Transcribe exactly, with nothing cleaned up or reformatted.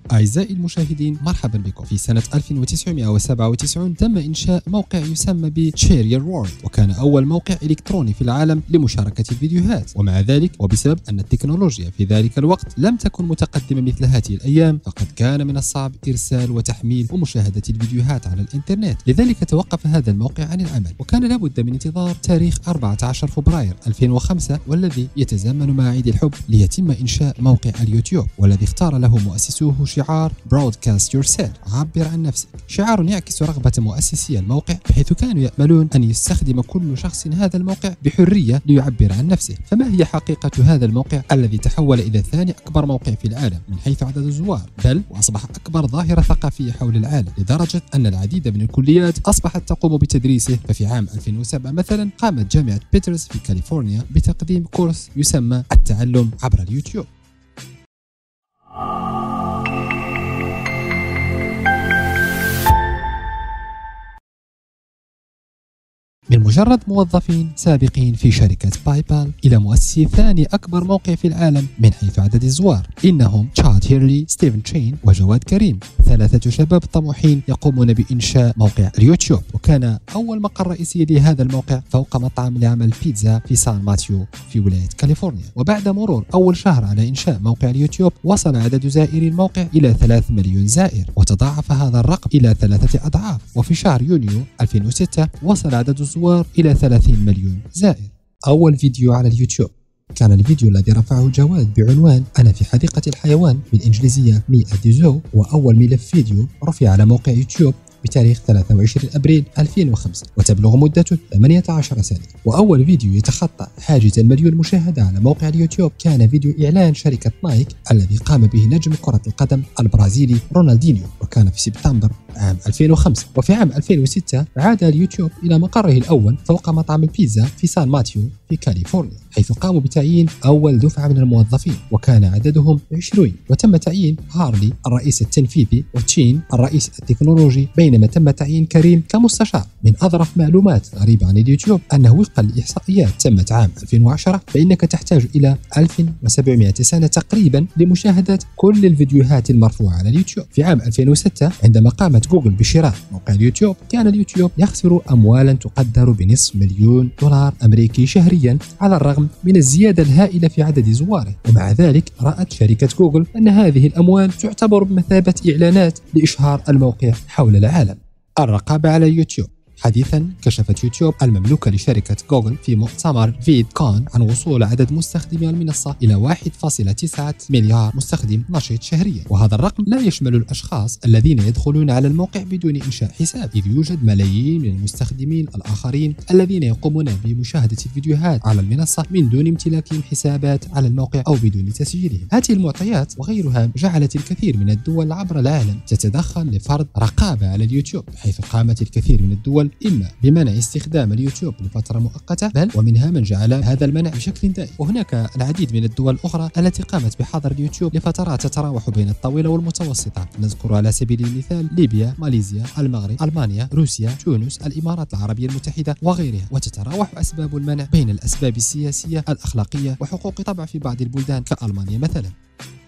أعزائي المشاهدين، مرحبا بكم. في سنة ألف وتسعمائة وسبعة وتسعين تم إنشاء موقع يسمى ب Share Your World، وكان أول موقع إلكتروني في العالم لمشاركة الفيديوهات. ومع ذلك وبسبب أن التكنولوجيا في ذلك الوقت لم تكن متقدمة مثل هذه الأيام، فقد كان من الصعب إرسال وتحميل ومشاهدة الفيديوهات على الإنترنت. لذلك توقف هذا الموقع عن العمل، وكان لابد من انتظار تاريخ أربعة عشر فبراير ألفين وخمسة، والذي يتزامن مع عيد الحب، ليتم إنشاء موقع اليوتيوب، والذي اختار له مؤسسوه شعار Broadcast Yourself، عبر عن نفسك. شعار يعكس رغبة مؤسسي الموقع، بحيث كانوا يأملون أن يستخدم كل شخص هذا الموقع بحرية ليعبر عن نفسه. فما هي حقيقة هذا الموقع الذي تحول إلى ثاني أكبر موقع في العالم من حيث عدد الزوار، بل وأصبح أكبر ظاهرة ثقافية حول العالم، لدرجة أن العديد من الكليات أصبحت تقوم بتدريسه؟ ففي عام ألفين وسبعة مثلا قامت جامعة بيترز في كاليفورنيا بتقديم كورس يسمى التعلم عبر اليوتيوب. من مجرد موظفين سابقين في شركة باي بال إلى مؤسسي ثاني أكبر موقع في العالم من حيث عدد الزوار، إنهم تشاد هيرلي، ستيفن تشين وجواد كريم، ثلاثة شباب طموحين يقومون بإنشاء موقع اليوتيوب. وكان أول مقر رئيسي لهذا الموقع فوق مطعم لعمل بيتزا في سان ماتيو في ولاية كاليفورنيا. وبعد مرور أول شهر على إنشاء موقع اليوتيوب، وصل عدد زائري الموقع إلى ثلاثة مليون زائر، وتضاعف هذا الرقم إلى ثلاثة أضعاف. وفي شهر يونيو ألفين وستة وصل عدد الزوار إلى ثلاثين مليون زائر. أول فيديو على اليوتيوب كان الفيديو الذي رفعه جواد بعنوان أنا في حديقة الحيوان، بالإنجليزية مي أت ذا زو، وأول ملف فيديو رفع على موقع يوتيوب بتاريخ ثلاثة وعشرين أبريل ألفين وخمسة، وتبلغ مدته ثمانية عشر ثانية. وأول فيديو يتخطى حاجز المليون مشاهدة على موقع اليوتيوب كان فيديو إعلان شركة نايك الذي قام به نجم كرة القدم البرازيلي رونالدينيو، وكان في سبتمبر عام ألفين وخمسة. وفي عام ألفين وستة عاد اليوتيوب إلى مقره الأول فوق مطعم البيتزا في سان ماتيو في كاليفورنيا، حيث قاموا بتعيين أول دفعة من الموظفين، وكان عددهم عشرين. وتم تعيين هارلي الرئيس التنفيذي وتشين الرئيس التكنولوجي، بينما تم تعيين كريم كمستشار. من أظرف معلومات غريبة عن اليوتيوب أنه وفقا لإحصائيات تمت عام ألفين وعشرة فإنك تحتاج إلى ألف وسبعمائة سنة تقريبا لمشاهدة كل الفيديوهات المرفوعة على اليوتيوب. في عام ألفين وستة عندما قامت جوجل بشراء موقع اليوتيوب، كان اليوتيوب يخسر أموالا تقدر بنصف مليون دولار أمريكي شهريا، على الرغم من الزيادة الهائلة في عدد زواره. ومع ذلك رأت شركة جوجل أن هذه الأموال تعتبر بمثابة إعلانات لإشهار الموقع حول العالم. الرقابة على اليوتيوب. حديثا كشفت يوتيوب المملوكة لشركة جوجل في مؤتمر فيد كون عن وصول عدد مستخدمي المنصة إلى واحد فاصلة تسعة مليار مستخدم نشط شهريا، وهذا الرقم لا يشمل الأشخاص الذين يدخلون على الموقع بدون إنشاء حساب، إذ يوجد ملايين من المستخدمين الآخرين الذين يقومون بمشاهدة الفيديوهات على المنصة من دون امتلاكهم حسابات على الموقع أو بدون تسجيلهم. هذه المعطيات وغيرها جعلت الكثير من الدول عبر العالم تتدخل لفرض رقابة على اليوتيوب، حيث قامت الكثير من الدول إما بمنع استخدام اليوتيوب لفترة مؤقتة، بل ومنها من جعل هذا المنع بشكل دائم. وهناك العديد من الدول الأخرى التي قامت بحظر اليوتيوب لفترات تتراوح بين الطويلة والمتوسطة. نذكر على سبيل المثال ليبيا، ماليزيا، المغرب، ألمانيا، روسيا، تونس، الإمارات العربية المتحدة وغيرها. وتتراوح أسباب المنع بين الأسباب السياسية، الأخلاقية، وحقوق طبع في بعض البلدان كألمانيا مثلا.